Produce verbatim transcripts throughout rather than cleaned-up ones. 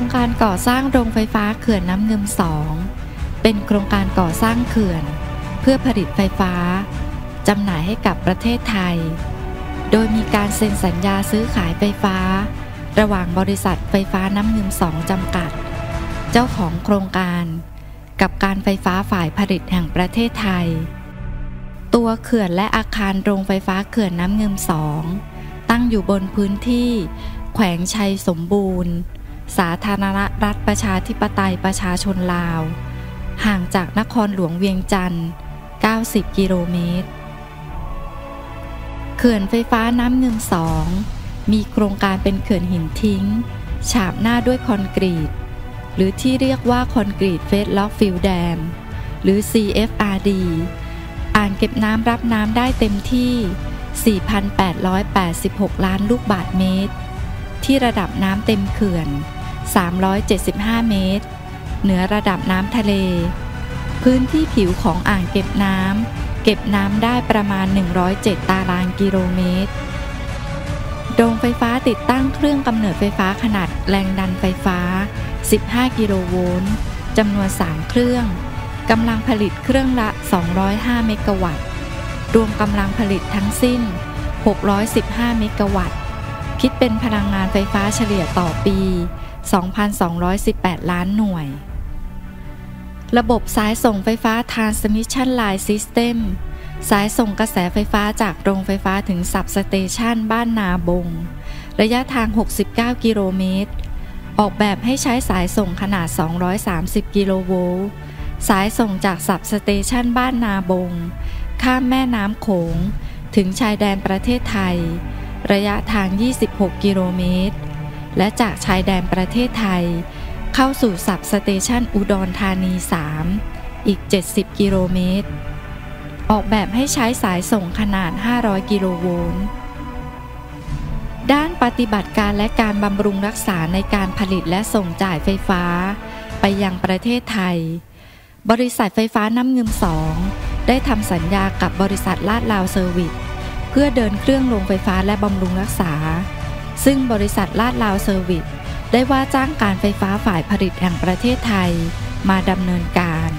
การก่อสร้างโรงไฟฟ้าเขื่อนน้ำงึมสองเป็นโครงการก่อสร้างเขื่อนเพื่อผลิตไฟฟ้าจำหน่ายให้กับประเทศไทยโดยมีการเซ็นสัญญาซื้อขายไฟฟ้าระหว่างบริษัทไฟฟ้าน้ำงึมสองจำกัดเจ้าของโครงการกับการไฟฟ้าฝ่ายผลิตแห่งประเทศไทยตัวเขื่อนและอาคารโรงไฟฟ้าเขื่อนน้ำงึมสองตั้งอยู่บนพื้นที่แขวงชัยสมบูรณ์สาธารณรัฐประชาธิปไตยประชาชนลาวห่างจากนครหลวงเวียงจันทร์เก้าสิบกิโลเมตรเขื่อนไฟฟ้าน้ำงึมสองมีโครงการเป็นเขื่อนหินทิ้งฉาบหน้าด้วยคอนกรีตหรือที่เรียกว่าคอนกรีตเฟสล็อกฟิลแดมหรือ ซี เอฟ อาร์ ดี อ่างเก็บน้ำรับน้ำได้เต็มที่ สี่พันแปดร้อยแปดสิบหก ล้านลูกบาศก์เมตรที่ระดับน้ำเต็มเขื่อนสามร้อยเจ็ดสิบห้าเมตรเหนือระดับน้ำทะเลพื้นที่ผิวของอ่างเก็บน้ำเก็บน้ำได้ประมาณหนึ่งร้อยเจ็ดตารางกิโลเมตรโรงไฟฟ้าติดตั้งเครื่องกำเนิดไฟฟ้าขนาดแรงดันไฟฟ้าสิบห้ากิโลโวลต์จำนวนสามเครื่องกำลังผลิตเครื่องละสองร้อยห้าเมกะวัตต์รวมกำลังผลิตทั้งสิ้นหกร้อยสิบห้าเมกะวัตต์คิดเป็นพลังงานไฟฟ้าเฉลี่ยต่อปี สองพันสองร้อยสิบแปด ล้านหน่วยระบบสายส่งไฟฟ้า Transmission Line System สายส่งกระแสไฟฟ้าจากโรงไฟฟ้าถึงซับสเตชันบ้านนาบงระยะทางหกสิบเก้ากิโลเมตรออกแบบให้ใช้สายส่งขนาดสองร้อยสามสิบกิโลโวลต์สายส่งจากซับสเตชันบ้านนาบงข้ามแม่น้ำโขงถึงชายแดนประเทศไทยระยะทางยี่สิบหกกิโลเมตรและจากชายแดนประเทศไทยเข้าสู่ซับสเตชันอุดรธานีสามอีกเจ็ดสิบกิโลเมตรออกแบบให้ใช้สายส่งขนาดห้าร้อยกิโลโวลต์ด้านปฏิบัติการและการบำรุงรักษาในการผลิตและส่งจ่ายไฟฟ้าไปยังประเทศไทยบริษัทไฟฟ้าน้ำงึมสองได้ทำสัญญากับบริษัทลาดลาวเซอร์วิสเพื่อเดินเครื่องโรงไฟฟ้าและบำรุงรักษาซึ่งบริษัทลาดลาวเซอร์วิสได้ว่าจ้างการไฟฟ้าฝ่ายผลิตแห่งประเทศไทยมาดำเนินการ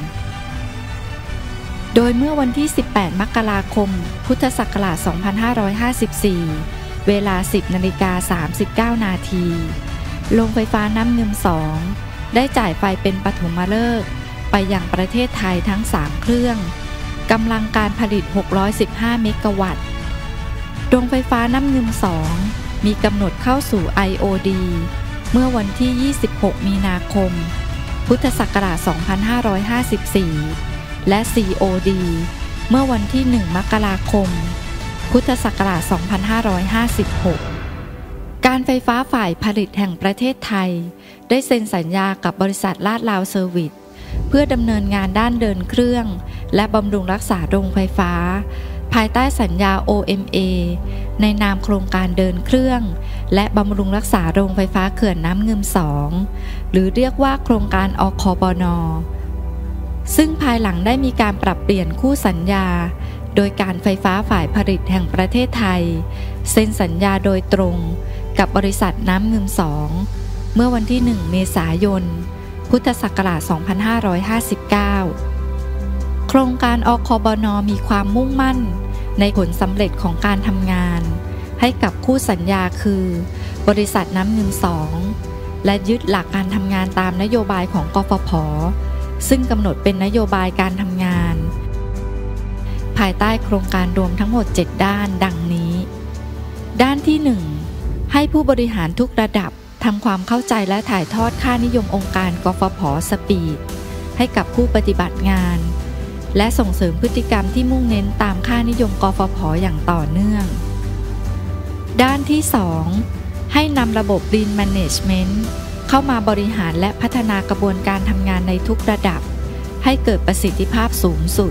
โดยเมื่อวันที่สิบแปดมกราคมพุทธศักราชสองพันห้าร้อยห้าสิบสี่เวลา สิบนาฬิกาสามสิบเก้านาทีโรงไฟฟ้าน้ำงึมสองได้จ่ายไฟเป็นปฐมฤกษ์ไปยังประเทศไทยทั้งสามเครื่องกำลังการผลิตหกร้อยสิบห้าเมกะวัตต์โรงไฟฟ้าน้ำงึมสองมีกำหนดเข้าสู่ ไอ โอ ดี เมื่อวันที่ยี่สิบหกมีนาคมพุทธศักราชสองพันห้าร้อยห้าสิบสี่และ ซี โอ ดี เมื่อวันที่หนึ่งมกราคมพุทธศักราชสองพันห้าร้อยห้าสิบหกการไฟฟ้าฝ่ายผลิตแห่งประเทศไทยได้เซ็นสัญญากับบริษัทลาดลาวเซอร์วิสเพื่อดำเนินงานด้านเดินเครื่องและบำรุงรักษาโรงไฟฟ้าภายใต้สัญญา โอ เอ็ม เอ ในนามโครงการเดินเครื่องและบำรุงรักษาโรงไฟฟ้าเขื่อนน้ำงึมสองหรือเรียกว่าโครงการอคบน.ซึ่งภายหลังได้มีการปรับเปลี่ยนคู่สัญญาโดยการไฟฟ้าฝ่ายผลิตแห่งประเทศไทยเซ็นสัญญาโดยตรงกับบริษัทน้ำงึมสองเมื่อวันที่หนึ่งเมษายนพุทธศักราชสองพันห้าร้อยห้าสิบเก้าโครงการอคบน.มีความมุ่งมั่นในผลสำเร็จของการทำงานให้กับคู่สัญญาคือบริษัทน้ำงึมสองและยึดหลักการทำงานตามนโยบายของกฟผ.ซึ่งกำหนดเป็นนโยบายการทำงานภายใต้โครงการรวมทั้งหมดเจ็ดด้านดังนี้ด้านที่หนึ่งให้ผู้บริหารทุกระดับทำความเข้าใจและถ่ายทอดค่านิยมองค์การกฟผ.สปีดให้กับผู้ปฏิบัติงานและส่งเสริมพฤติกรรมที่มุ่งเน้นตามค่านิยมกฟผ.อย่างต่อเนื่องด้านที่สองให้นำระบบ Lean Management เข้ามาบริหารและพัฒนากระบวนการทำงานในทุกระดับให้เกิดประสิทธิภาพสูงสุด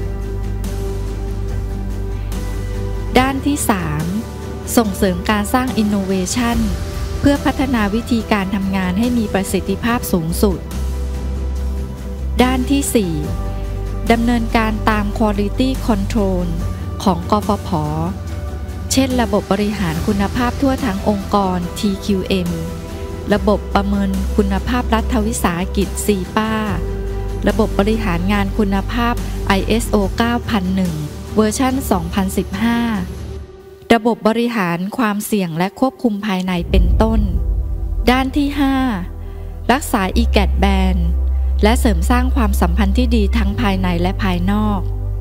ด้านที่สามส่งเสริมการสร้าง Innovation เพื่อพัฒนาวิธีการทำงานให้มีประสิทธิภาพสูงสุดด้านที่สี่ดำเนินการตาม Quality Control ของกฟผ.เช่นระบบบริหารคุณภาพทั่วทั้งองค์กร ที คิว เอ็มระบบประเมินคุณภาพรัฐวิสาหกิจ ซี พี เอ ระบบบริหารงานคุณภาพ ไอ เอส โอ เก้าพันหนึ่ง เวอร์ชัน สองพันสิบห้า ระบบบริหารความเสี่ยงและควบคุมภายในเป็นต้นด้านที่ ห้า รักษา อี จี เอ ที แบนด์ และเสริมสร้างความสัมพันธ์ที่ดีทั้งภายในและภายนอก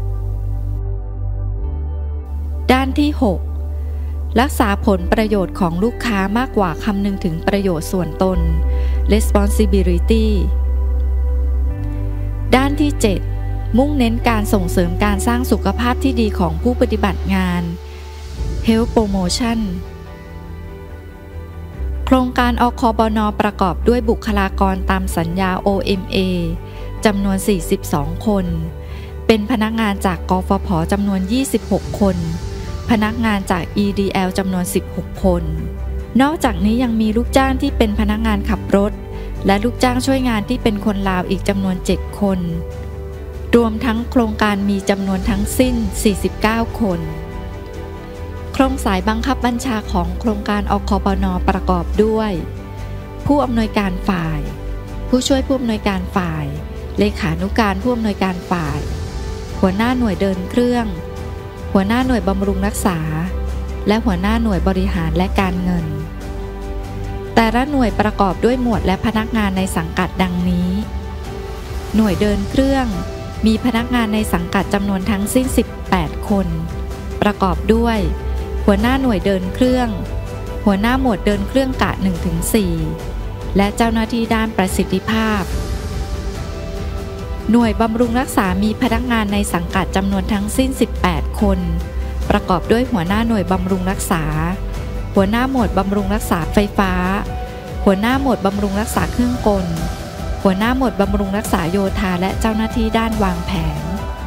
ด้านที่ หก รักษาผลประโยชน์ของลูกค้ามากกว่าคำนึงถึงประโยชน์ส่วนตน responsibility ด้านที่ เจ็ด มุ่งเน้นการส่งเสริมการสร้างสุขภาพที่ดีของผู้ปฏิบัติงาน health promotion โครงการอคบน.ประกอบด้วยบุคลากรตามสัญญา โอ เอ็ม เอ จำนวน สี่สิบสอง คนเป็นพนักงานจากกฟผ.จำนวน ยี่สิบหก คนพนักงานจาก อี ดี แอล จำนวน สิบหก คนนอกจากนี้ยังมีลูกจ้างที่เป็นพนักงานขับรถและลูกจ้างช่วยงานที่เป็นคนลาวอีกจำนวน เจ็ด คนรวมทั้งโครงการมีจำนวนทั้งสิ้น สี่สิบเก้า คนโครงสายบังคับบัญชาของโครงการอคบน.ประกอบด้วยผู้อำนวยการฝ่ายผู้ช่วยผู้อำนวยการฝ่ายเลขานุการผู้อำนวยการฝ่ายหัวหน้าหน่วยเดินเครื่องหัวหน้าหน่วยบำรุงรักษาและหัวหน้าหน่วยบริหารและการเงินแต่ละหน่วยประกอบด้วยหมวดและพนักงานในสังกัดดังนี้หน่วยเดินเครื่องมีพนักงานในสังกัดจำนวนทั้งสิ้นสิบแปดคนประกอบด้วยหัวหน้าหน่วยเดินเครื่องหัวหน้าหมวดเดินเครื่องกะ หนึ่งถึงสี่ และเจ้าหน้าที่ด้านประสิทธิภาพหน่วยบำรุงรักษามีพนักงานในสังกัดจำนวนทั้งสิ้นสิบแปดคนประกอบด้วยหัวหน้าหน่วยบำรุงรักษาหัวหน้าหมวดบำรุงรักษาไฟฟ้าหัวหน้าหมวดบำรุงรักษาเครื่องกลหัวหน้าหมวดบำรุงรักษาโยธาและเจ้าหน้าที่ด้านวางแผน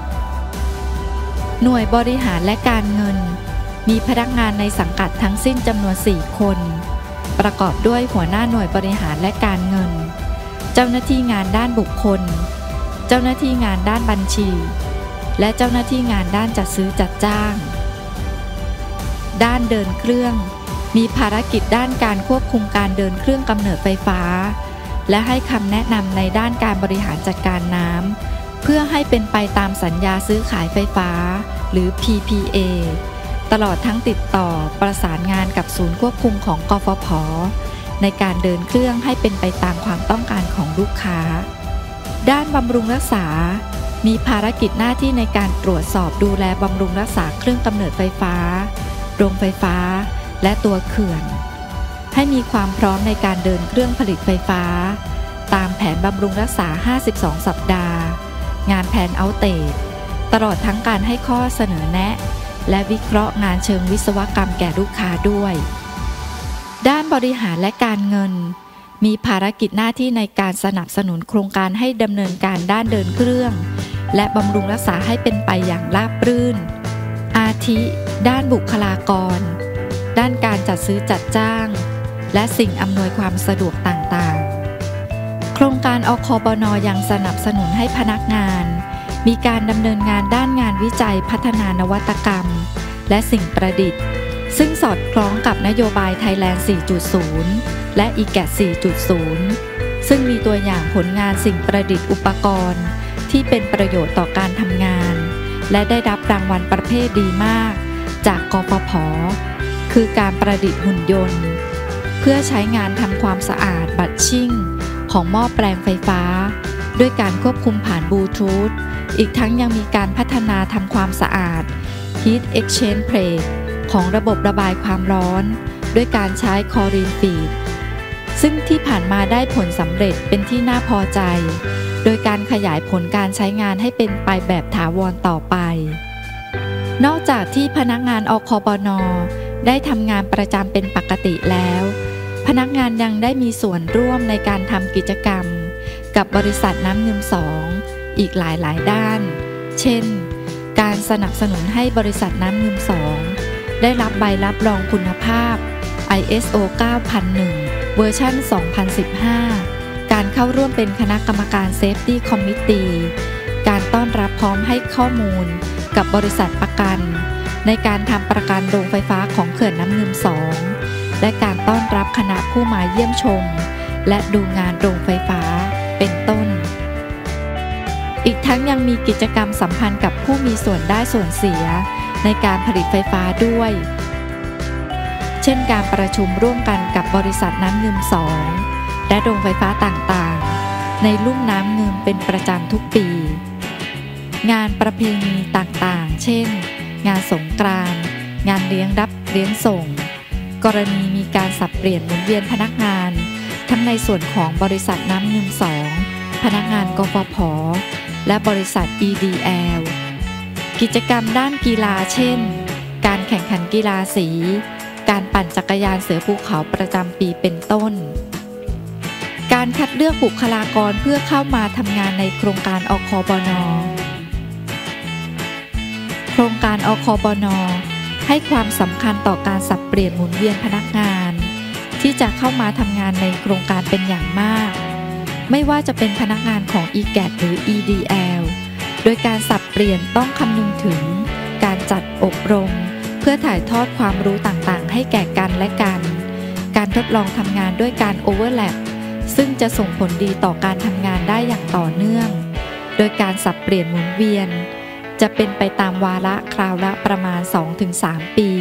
หน่วยบริหารและการเงินมีพนักงานในสังกัดทั้งสิ้นจำนวนสี่คนประกอบด้วยหัวหน้าหน่วยบริหารและการเงินเจ้าหน้าที่งานด้านบุคคลเจ้าหน้าที่งานด้านบัญชีและเจ้าหน้าที่งานด้านจัดซื้อจัดจ้างด้านเดินเครื่องมีภารกิจด้านการควบคุมการเดินเครื่องกำเนิดไฟฟ้าและให้คำแนะนำในด้านการบริหารจัดการน้ำเพื่อให้เป็นไปตามสัญญาซื้อขายไฟฟ้าหรือ พี พี เอ ตลอดทั้งติดต่อประสานงานกับศูนย์ควบคุมของกฟผ.ในการเดินเครื่องให้เป็นไปตามความต้องการของลูกค้าด้านบำรุงรักษามีภารกิจหน้าที่ในการตรวจสอบดูแลบำรุงรักษาเครื่องกำเนิดไฟฟ้าโรงไฟฟ้าและตัวเขื่อนให้มีความพร้อมในการเดินเครื่องผลิตไฟฟ้าตามแผนบำรุงรักษาห้าสิบสองสัปดาห์งานแผนเอาเตจตลอดทั้งการให้ข้อเสนอแนะและวิเคราะห์งานเชิงวิศวกรรมแก่ลูกค้าด้วยด้านบริหารและการเงินมีภารกิจหน้าที่ในการสนับสนุนโครงการให้ดำเนินการด้านเดินเครื่องและบำรุงรักษาให้เป็นไปอย่างราบรื่นอาทิด้านบุคลากรด้านการจัดซื้อจัดจ้างและสิ่งอำนวยความสะดวกต่างๆโครงการอคบน.ยังสนับสนุนให้พนักงานมีการดำเนินงานด้านงานวิจัยพัฒนานวัตกรรมและสิ่งประดิษฐ์ซึ่งสอดคล้องกับนโยบาย Thailand สี่จุดศูนย์ และ อี จี เอ ที สี่จุดศูนย์ ซึ่งมีตัวอย่างผลงานสิ่งประดิษฐ์อุปกรณ์ที่เป็นประโยชน์ต่อการทำงานและได้รับรางวัลประเภทดีมากจากกฟผ.คือการประดิษฐ์หุ่นยนต์เพื่อใช้งานทำความสะอาดบัดชิ่งของหม้อแปลงไฟฟ้าด้วยการควบคุมผ่านบลูทูธอีกทั้งยังมีการพัฒนาทำความสะอาด Heat Exchange Plate ของระบบระบายความร้อนด้วยการใช้คลอรีนฟีดซึ่งที่ผ่านมาได้ผลสำเร็จเป็นที่น่าพอใจโดยการขยายผลการใช้งานให้เป็นไปแบบถาวรต่อไปนอกจากที่พนักงานอคบน.ได้ทำงานประจำเป็นปกติแล้วพนักงานยังได้มีส่วนร่วมในการทำกิจกรรมกับบริษัทน้ำเงิมสองอีกหลายๆด้านเช่นการสนับสนุนให้บริษัทน้ำเงิมสองได้รับใบรับรองคุณภาพ ไอ เอส โอ เก้าพันหนึ่ง เวอร์ชัน สองพันสิบห้า การเข้าร่วมเป็นคณะกรรมการ Safety Committee การต้อนรับพร้อมให้ข้อมูลกับบริษัทประกันในการทำประกันโรงไฟฟ้าของเขื่อนน้ำเงิมสองและการต้อนรับคณะผู้มาเยี่ยมชมและดูงานโรงไฟฟ้าเป็นต้นอีกทั้งยังมีกิจกรรมสัมพันธ์กับผู้มีส่วนได้ส่วนเสียในการผลิตไฟฟ้าด้วยเช่นการประชุมร่วมกันกับบริษัทน้ำงึมสองและโรงไฟฟ้าต่างๆในลุ่มน้ำงึมเป็นประจำทุกปีงานประเพณีต่างๆเช่นงานสงกรานต์งานเลี้ยงรับเลี้ยงส่งกรณีมีการสับเปลี่ยนหมุนเวียนพนักงานทั้งในส่วนของบริษัทน้ำงึมสองพนักงานกฟผ.และบริษัท อี ดี แอล กิจกรรมด้านกีฬาเช่นการแข่งขันกีฬาสีการปั่นจักรยานเสือภูเขาประจำปีเป็นต้นการคัดเลือกบุคลากรเพื่อเข้ามาทำงานในโครงการอคบน.โครงการอคบน.ให้ความสำคัญต่อการสับเปลี่ยนหมุนเวียนพนักงานที่จะเข้ามาทำงานในโครงการเป็นอย่างมากไม่ว่าจะเป็นพนักงานของ อี แกท หรือ อี ดี แอล โดยการสับเปลี่ยนต้องคำนึงถึงการจัดอบรมเพื่อถ่ายทอดความรู้ต่างๆให้แก่กันและกันการทดลองทำงานด้วยการโอเวอร์แลปซึ่งจะส่งผลดีต่อการทำงานได้อย่างต่อเนื่องโดยการสับเปลี่ยนหมุนเวียนจะเป็นไปตามวาระคราวละประมาณ สองถึงสาม ปี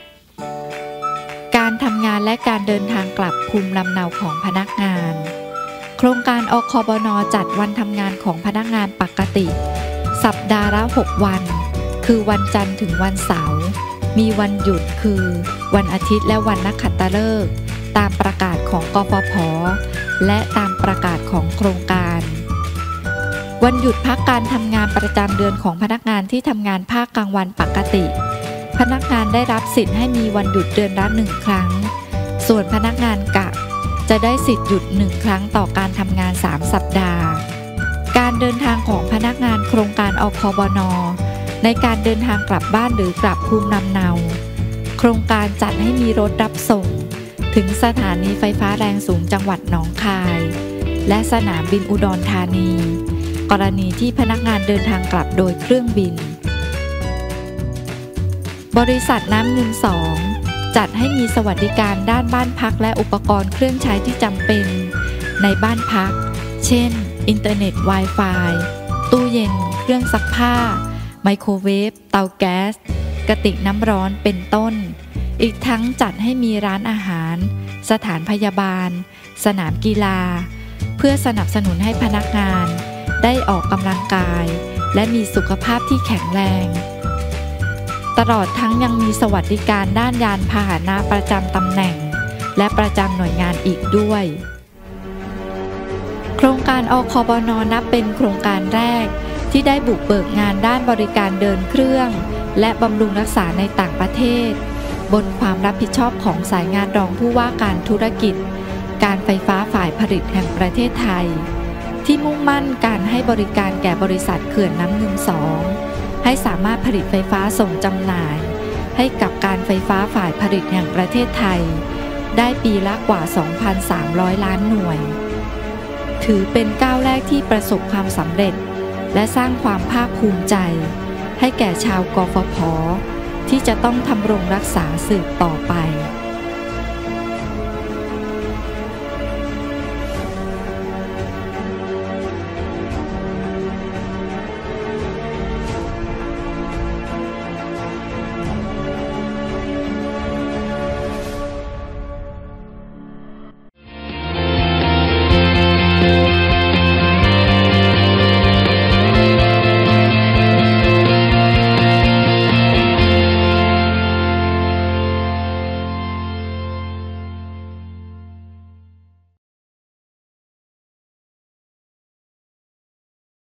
การทำงานและการเดินทางกลับภูมิลำเนาของพนักงานโครงการอคบน.จัดวันทำงานของพนักงานปกติสัปดาห์ละหกวันคือวันจันทร์ถึงวันเสาร์มีวันหยุดคือวันอาทิตย์และวันนักขัตฤกษ์ตามประกาศของกฟผ.และตามประกาศของโครงการวันหยุดพักการทำงานประจำเดือนของพนักงานที่ทำงานภาคกลางวันปกติพนักงานได้รับสิทธิ์ให้มีวันหยุดเดือนละหนึ่งครั้งส่วนพนักงานกะจะได้สิทธิ์หยุดหนึ่งครั้งต่อการทำงานสามสัปดาห์การเดินทางของพนักงานโครงการอคบน.ในการเดินทางกลับบ้านหรือกลับภูมิลำเนาโครงการจัดให้มีรถรับส่งถึงสถานีไฟฟ้าแรงสูงจังหวัดหนองคายและสนามบินอุดรธานีกรณีที่พนักงานเดินทางกลับโดยเครื่องบินบริษัทน้ำงึมสองจัดให้มีสวัสดิการด้านบ้านพักและอุปกรณ์เครื่องใช้ที่จำเป็นในบ้านพักเช่นอินเทอร์เน็ต Wi-Fi ตู้เย็นเครื่องซักผ้าไมโครเวฟเตาแก๊สกระติกน้ำร้อนเป็นต้นอีกทั้งจัดให้มีร้านอาหารสถานพยาบาลสนามกีฬาเพื่อสนับสนุนให้พนักงานได้ออกกำลังกายและมีสุขภาพที่แข็งแรงตลอดทั้งยังมีสวัสดิการด้านยานพาหนะประจำตำแหน่งและประจำหน่วยงานอีกด้วยโครงการอคบน.นับเป็นโครงการแรกที่ได้บุกเบิกงานด้านบริการเดินเครื่องและบำรุงรักษาในต่างประเทศบนความรับผิดชอบของสายงานรองผู้ว่าการธุรกิจการไฟฟ้าฝ่ายผลิตแห่งประเทศไทยที่มุ่งมั่นการให้บริการแก่บริษัทเขื่อนน้ำงึมสองให้สามารถผลิตไฟฟ้าส่งจำหน่ายให้กับการไฟฟ้าฝ่ายผลิตแห่งประเทศไทยได้ปีละกว่า สองพันสามร้อย ล้านหน่วยถือเป็นก้าวแรกที่ประสบความสำเร็จและสร้างความภาคภูมิใจให้แก่ชาวกฟผ.ที่จะต้องทำรงรักษาสืบต่อไป